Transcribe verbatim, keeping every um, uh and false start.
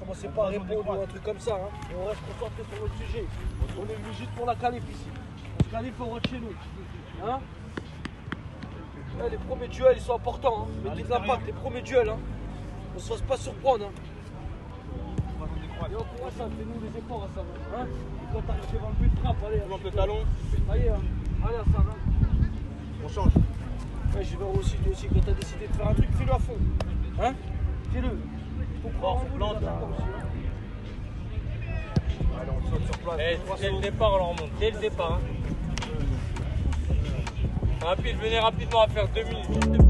commencez pas à répondre ou un truc comme ça. Hein. Et on reste concentré sur notre sujet. On est venu juste pour la qualif ici. La qualif, on rentre chez nous. Hein. Ouais, les premiers duels, ils sont importants. Hein. Mettez de l'impact, les premiers duels. Hein. On se fasse pas surprendre. Hein. Et encourage ça, fais-nous les efforts à ça. Hein. Et quand t'arrives devant le but, frappe, allez. Monte le talon. Allez, hein. Allez, ça va. On change. Ouais, je vais voir aussi, toi aussi, quand t'as décidé de faire un truc, fais-le à fond. Hein. Fais-le. Faut croire en vous, les attaquants aussi. Hein. Allez, on saute sur place. Eh, dès le départ, on leur monte. Dès le départ. Hein. Rapide, venez rapidement à faire deux minutes.